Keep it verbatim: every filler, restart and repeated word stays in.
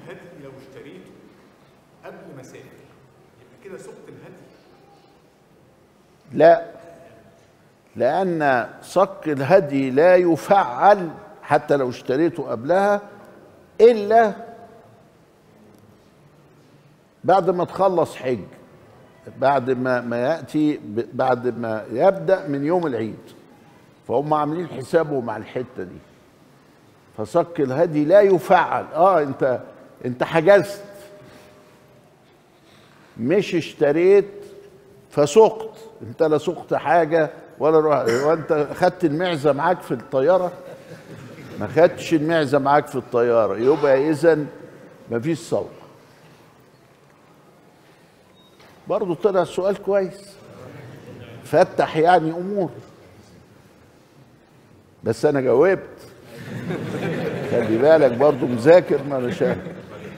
الهدي لو اشتريته قبل ما اسافر يبقى كده سقت الهدي؟ لا، لأن صك الهدي لا يفعل حتى لو اشتريته قبلها إلا بعد ما تخلص حج، بعد ما ما يأتي بعد ما يبدأ من يوم العيد، فهم عاملين حسابهم على الحتة دي. فصك الهدي لا يفعل. اه انت انت حجزت مش اشتريت فسقت، انت لا سقت حاجه ولا روح. وانت خدت المعزه معاك في الطياره؟ ما خدتش المعزه معاك في الطياره، يبقى اذا مفيش صوم. برضه طلع السؤال كويس، فتح يعني امور، بس انا جاوبت. خلي بالك برضه مذاكر، ما انا شايف.